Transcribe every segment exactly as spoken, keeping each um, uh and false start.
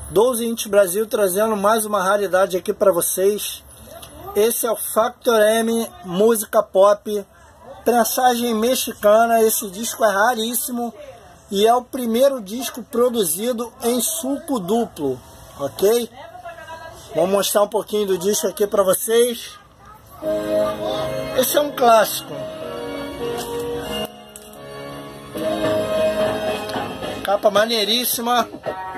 doze Inch Brasil trazendo mais uma raridade aqui para vocês. Esse é o Factor M Música Pop, prensagem mexicana. Esse disco é raríssimo e é o primeiro disco produzido em sulco duplo, ok? Vou mostrar um pouquinho do disco aqui para vocês. Esse é um clássico. Capa maneiríssima.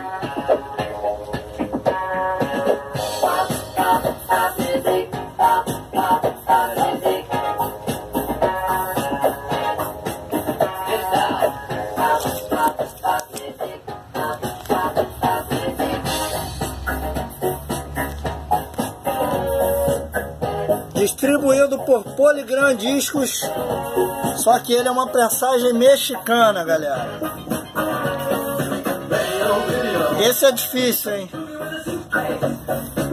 Distribuído por Polygram Discos, só que ele é uma prensagem mexicana, galera. Esse é difícil, hein?